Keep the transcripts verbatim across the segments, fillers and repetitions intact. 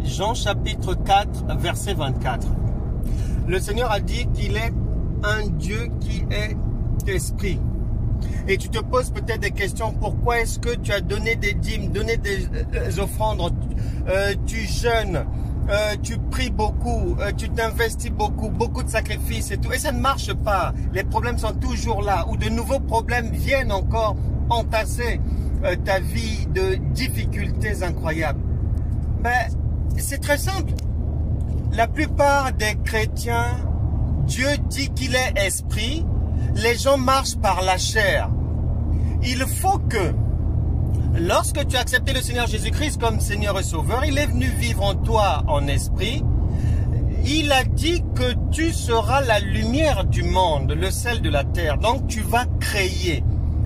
Jean chapitre quatre, verset vingt-quatre. Le Seigneur a dit qu'il est un Dieu qui est esprit. Et tu te poses peut-être des questions. Pourquoi est-ce que tu as donné des dîmes, donné des euh, offrandes, euh, tu jeûnes, euh, tu pries beaucoup, euh, tu t'investis beaucoup, beaucoup de sacrifices et tout. Et ça ne marche pas. Les problèmes sont toujours là. Ou de nouveaux problèmes viennent encore entasser euh, ta vie de difficultés incroyables. Mais c'est très simple. La plupart des chrétiens, Dieu dit qu'il est esprit. Les gens marchent par la chair. Il faut que, lorsque tu as accepté le Seigneur Jésus-Christ comme Seigneur et Sauveur, il est venu vivre en toi en esprit. Il a dit que tu seras la lumière du monde, le sel de la terre. Donc tu vas créer,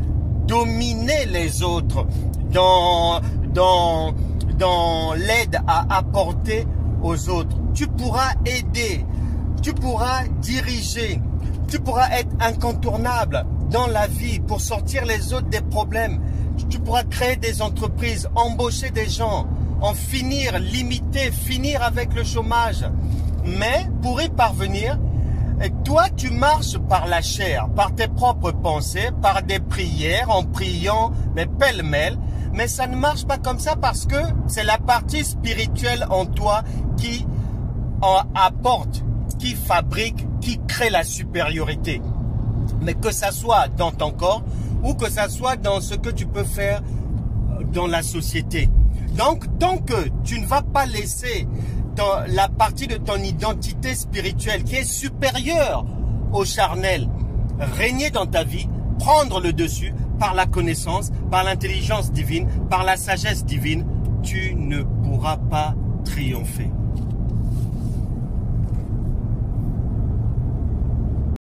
dominer les autres dans, dans, dans l'aide à apporter aux autres. Tu pourras aider, tu pourras diriger. Tu pourras être incontournable dans la vie pour sortir les autres des problèmes. Tu pourras créer des entreprises, embaucher des gens, en finir, limiter, finir avec le chômage. Mais pour y parvenir, toi tu marches par la chair, par tes propres pensées, par des prières, en priant, mais pêle-mêle. Mais ça ne marche pas comme ça parce que c'est la partie spirituelle en toi qui en apporte, qui fabrique, qui crée la supériorité. Mais que ça soit dans ton corps ou que ça soit dans ce que tu peux faire dans la société. Donc, tant que tu ne vas pas laisser dans la partie de ton identité spirituelle qui est supérieure au charnel régner dans ta vie, prendre le dessus par la connaissance, par l'intelligence divine, par la sagesse divine, tu ne pourras pas triompher.